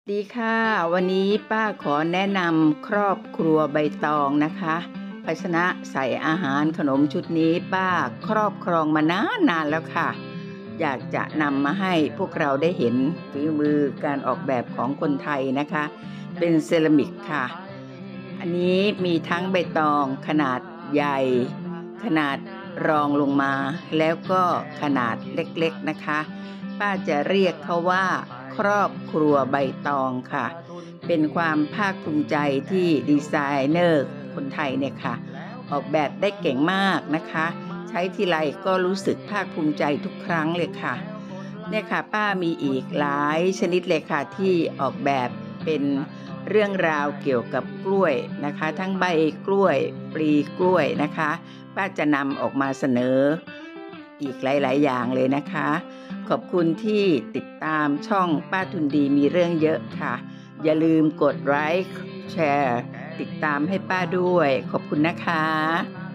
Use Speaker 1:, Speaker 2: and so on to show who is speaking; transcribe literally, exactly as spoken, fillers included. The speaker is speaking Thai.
Speaker 1: ดีค่ะวันนี้ป้าขอแนะนำครอบครัวใบตองนะคะภาชนะใส่อาหารขนมชุดนี้ป้าครอบครองมานานนานแล้วค่ะอยากจะนำมาให้พวกเราได้เห็นฝีมือการออกแบบของคนไทยนะคะเป็นเซรามิกค่ะอันนี้มีทั้งใบตองขนาดใหญ่ขนาดรองลงมาแล้วก็ขนาดเล็กๆนะคะป้าจะเรียกเขาว่าครอบครัวใบตองค่ะเป็นความภาคภูมิใจที่ดีไซเนอร์คนไทยเนี่ยค่ะออกแบบได้เก่งมากนะคะใช้ทีไรก็รู้สึกภาคภูมิใจทุกครั้งเลยค่ะเนี่ยค่ะป้ามีอีกหลายชนิดเลยค่ะที่ออกแบบเป็นเรื่องราวเกี่ยวกับกล้วยนะคะทั้งใบกล้วยปลีกล้วยนะคะป้าจะนำออกมาเสนออีกหลายๆอย่างเลยนะคะขอบคุณที่ติดตามช่องป้าทุนดีมีเรื่องเยอะค่ะอย่าลืมกดไลค์แชร์ติดตามให้ป้าด้วยขอบคุณนะคะ